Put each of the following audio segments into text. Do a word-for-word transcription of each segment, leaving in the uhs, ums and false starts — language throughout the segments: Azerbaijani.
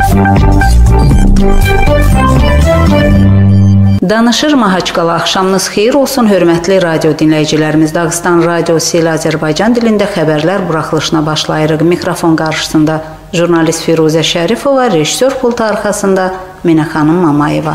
Danışır Mahaçqala, axşamınız xeyir olsun, hörmətli radio dinləyicilərimiz. Dağıstan Radiosu ilə Azərbaycan dilində xəbərlər buraxılışına başlayırıq. Mikrofon qarşısında jurnalist Firuzə Şərifova, rejissor pultu arxasında Minə xanım Mamayeva.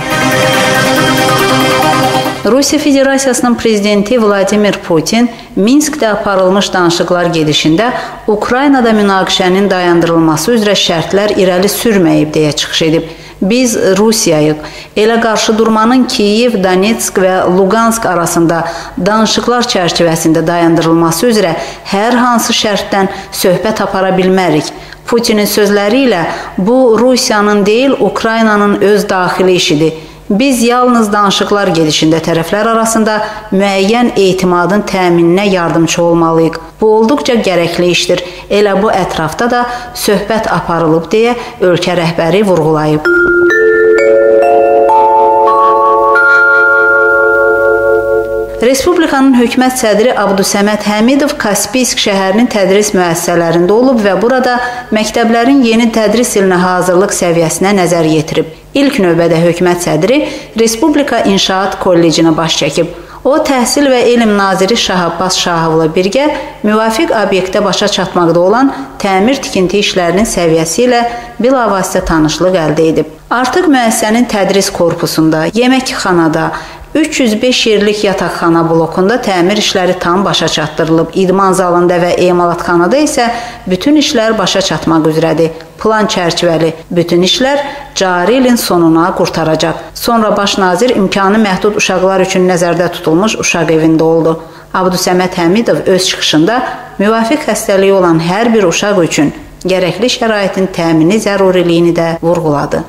Rusiya Federasiyasının prezidenti Vladimir Putin Minskdə aparılmış danışıqlar gedişində Ukraynada münaqişənin dayandırılması üzrə şərtlər irəli sürməyib deyə çıxış edib. Biz Rusiyayıq. Elə qarşı durmanın Kiyev, Donetsk və Lugansk arasında danışıqlar çərçivəsində dayandırılması üzrə hər hansı şərtdən söhbət apara bilmərik. Putinin sözləri ilə bu Rusiyanın deyil, Ukraynanın öz daxili işidir. Biz yalnız danışıqlar gedişində tərəflər arasında müəyyən etimadın təmininə yardımcı olmalıyıq. Bu olduqca gərəkli işdir. Elə bu ətrafda da söhbət aparılıb deyə ölkə rəhbəri vurğulayıb. Respublikanın hökumət sədri Abdusəməd Həmidov Kaspiysk şəhərinin tədris müəssisələrində olub və burada məktəblərin yeni tədris ilinə hazırlıq səviyyəsinə nəzər yetirib. İlk növbədə hökumət sədri Respublika İnşaat Kollecinə baş çəkib. O, Təhsil və Elm Naziri Şah Abbas Şahovla birgə müvafiq obyektdə başa çatmaqda olan təmir-tikinti işlərinin səviyyəsi ilə bilavasitə tanışlıq əldə edib. Artıq müəssisənin tədris korpusunda, yeməkxanada, üç yüz beş yerlik yataqxana blokunda təmir işləri tam başa çatdırılıb. İdman zalında və emalatxanada isə bütün işlər başa çatmaq üzrədir. Plan çərçivəli bütün işlər cari ilin sonuna qurtaracaq. Sonra baş nazir imkanı məhdud uşaqlar üçün nəzərdə tutulmuş uşaq evində oldu. Abdusəməd Həmidov öz çıxışında müvafiq xəstəliyi olan hər bir uşaq üçün gərəkli şəraitin təmini zəruriliyini də vurğuladı.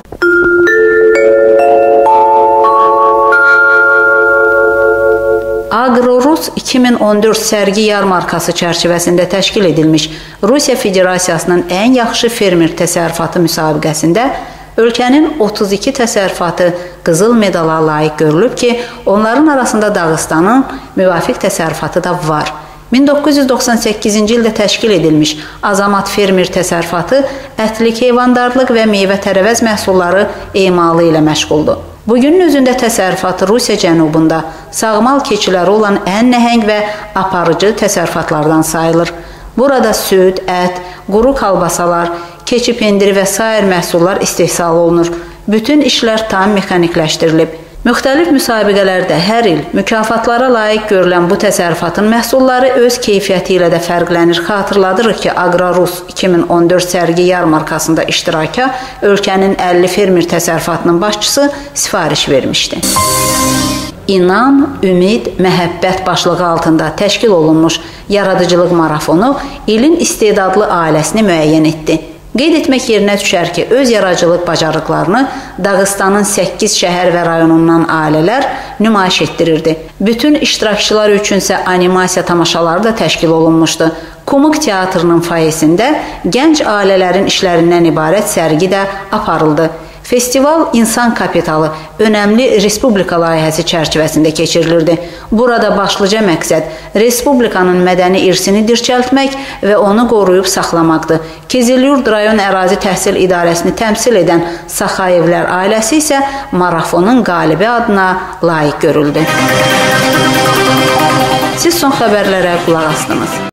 Agro-Rus iki min on dörd sərgi yarmarkası çərçivəsində təşkil edilmiş Rusiya Federasiyasının ən yaxşı fermer təsərrüfatı müsabiqəsində ölkənin otuz iki təsərrüfatı qızıl medala layiq görülüb ki, onların arasında Dağıstanın müvafiq təsərrüfatı da var. min doqquz yüz doxsan səkkizinci ildə təşkil edilmiş Azamat fermer təsərrüfatı ətlik heyvandarlıq və meyvə-tərəvəz məhsulları emalı ilə məşğuldur. Bugünün özündə təsərrüfatı Rusiya cənubunda sağmal keçiləri olan ən nəhəng və aparıcı təsərrüfatlardan sayılır. Burada süd, ət, quru kalbasalar, keçi pendiri və sair məhsullar istehsal olunur. Bütün işlər tam mexanikləşdirilib. Müxtəlif müsabiqələrdə hər il mükafatlara layiq görülən bu təsərrüfatın məhsulları öz keyfiyyəti ilə də fərqlənir. Xatırladırıq ki, Agro-Rus iki min on dörd sərgi yarmarkasında iştiraka ölkənin əlli fermer təsərrüfatının başçısı sifariş vermişdi. İnam, ümid, məhəbbət başlığı altında təşkil olunmuş yaradıcılıq marafonu ilin istedadlı ailəsini müəyyən etdi. Qeyd etmək yerinə düşər ki, öz yaradıcılıq bacarıqlarını Dağıstanın səkkiz şəhər və rayonundan ailələr nümayiş etdirirdi. Bütün iştirakçılar üçünsə animasiya tamaşaları da təşkil olunmuşdu. Kumuk Teatrının fayesində gənc ailələrin işlərindən ibarət sərgi də aparıldı. Festival insan kapitalı önəmli respublika layihəsi çərçivəsində keçirilirdi. Burada başlıca məqsəd respublikanın mədəni irsini dirçəltmək və onu qoruyub saxlamaqdır. Kezilyurt rayon ərazi təhsil idarəsini təmsil edən Saxayevlər ailəsi isə marafonun qalibi adına layiq görüldü. Siz son xəbərlərə qulaq asdınız.